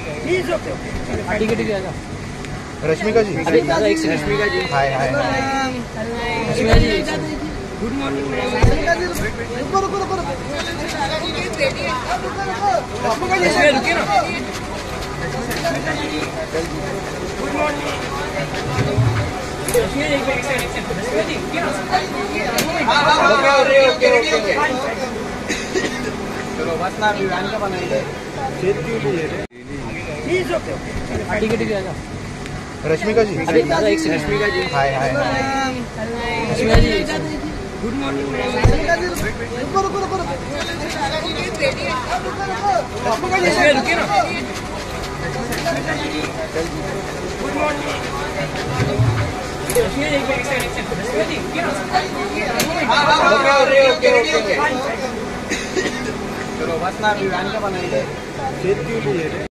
ठीक है आजा। रश्मिका जी, अरे दादा एक second. Rashmika ji, hi hi. Rashmika ji good morning. Rashmika रुकिए ना। Good morning. रश्मिका जी एक सेकंड। रश्मिका जी क्या? ओके। चलो बस ना अभी वैन का बनाएंगे। ठीक है आजा। रश्मिका जी, अरे दादा एक second. Rashmika ji, hi hi. Rashmika ji good morning. Rashmika रुकिए ना। Good morning. रश्मिका जी एक सेकंड। रश्मिका जी क्या? ओके। चलो बस ना अभी वैन का बनाएंगे।